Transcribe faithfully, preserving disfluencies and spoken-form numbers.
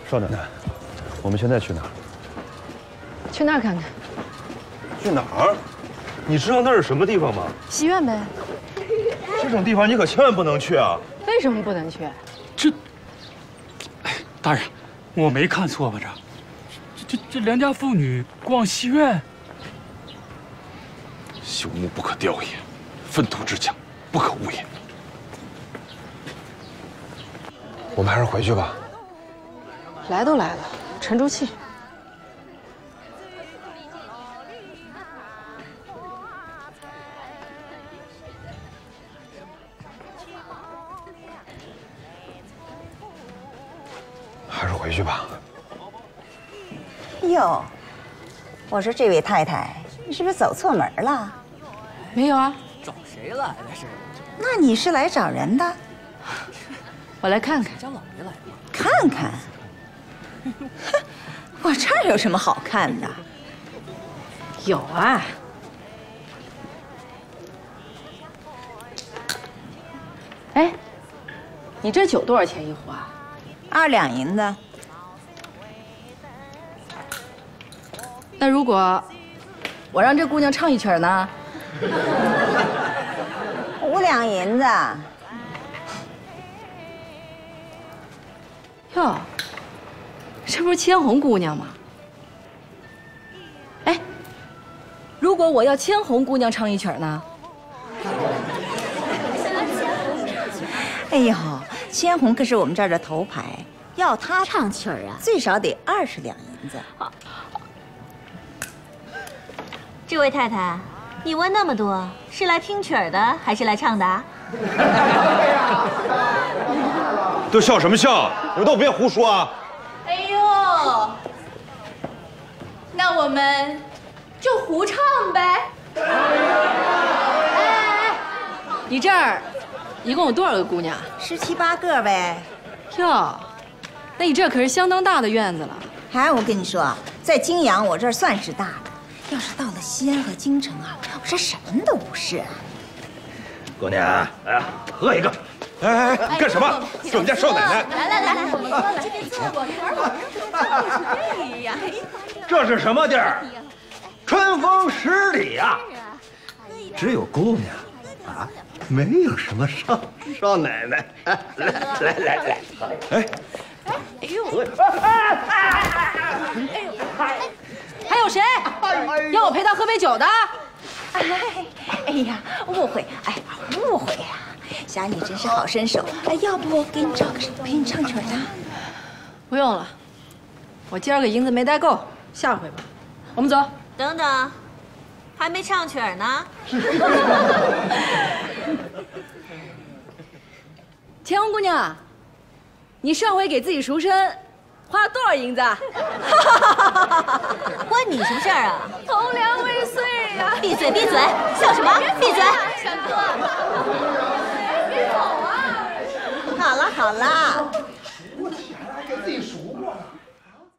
少奶奶，我们现在去哪儿？ 去那儿看看。 去哪儿？你知道那是什么地方吗？ 戏院呗。 这种地方你可千万不能去啊！ 为什么不能去？ 这，哎，大人，我没看错吧？这，这这这良家妇女逛戏院， 朽木不可雕也，粪土之墙不可污也。 我们还是回去吧。 来都来了，沉住气。 还是回去吧。 哟，我说这位太太，你是不是走错门了？ 没有啊， 找谁来的是？ 那你是来找人的？ 我来看看。 家老爷来了。 看看。我这儿有什么好看的？ 有啊。哎，你这酒多少钱一壶啊？ 二两银子。 那如果我让这姑娘唱一曲呢？ 五两银子。 哟，这不是千红姑娘吗？哎，如果我要千红姑娘唱一曲呢？ 哎呦，千红可是我们这儿的头牌，要她唱曲儿啊， 最少得二十两银子。 这位太太，你问那么多，是来听曲儿的还是来唱的？ 都笑什么笑？你们都别胡说啊！ 哎呦，那我们就胡唱呗。哎哎哎，你这儿一共有多少个姑娘？ 十七八个呗。 哟，那你这可是相当大的院子了。 哎，我跟你说，在泾阳我这儿算是大的，要是到了西安和京城啊，我这什么都不是。 姑娘，来啊，喝一个。哎哎哎，干什么？是我们家少奶奶。 来来来来，我们坐了，这边坐过，玩玩。 哎呀， 这是什么地儿？春风十里呀！只有姑娘啊，没有什么少少奶奶。来来来来，哎， 哎呦，还有谁要我陪他喝杯酒的？ 哎，哎呀，误会，哎，误会呀！霞，你真是好身手。哎，要不给你找个陪你唱曲的？ 不用了，我今儿个银子没带够，下回吧。我们走。 等等，还没唱曲儿呢。 千红姑娘，你上回给自己赎身花了多少银子？ 关你什么事儿啊？ 头两未遂呀！ 闭嘴闭嘴，笑什么？闭嘴！ 闪哥，别走啊！ 好了好了，